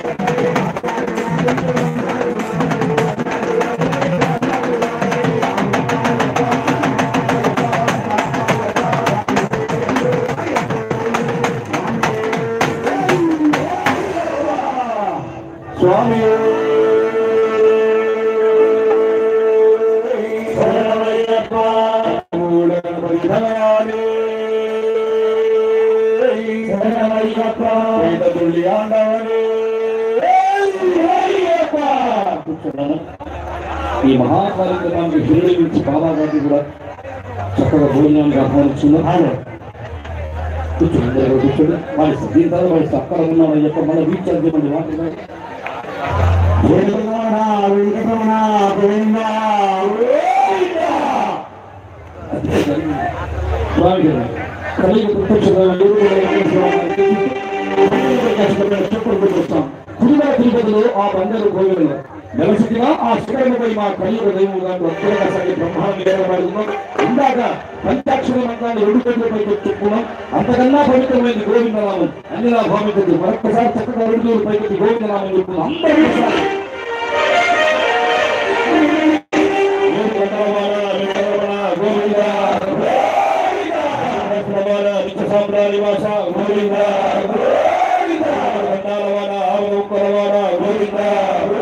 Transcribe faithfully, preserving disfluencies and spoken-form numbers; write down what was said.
Swami Ayyappa Pedana Ayyappa Ayyappa ఈ మహాకార్యక్రమానికి హిరుడి నుంచి బాబా గారి కూడా చక్కగా భోజనానికి ఆహ్వానిస్తున్నారు. కూర్చోండి కూర్చోండి వాడి దీని తర్వాత వాడి అక్కడ ఉన్నామని చెప్ప మళ్ళీ రీఛార్జ్ చేయమండి వాటి కుడిగా తిరుపతిలో ఆ బంగారు గోవిందులు నెలసిగా ఆ శిఖరముపై మా కలియుగ దైవంగా బ్రహ్మాండం ఇందాక పంచాక్షర మంత్రాన్ని రెండు గంటలపై చెప్పుకున్నాం. అంతకన్నా పవిత్రమైంది గోవిందనామం అన్ని నా భావించదు. మరొక్కసారి చక్కగా రెండు రోజులు పైకి గోవిందనామం చెప్పుకున్నాం. అందరూ గోవింద గోవింద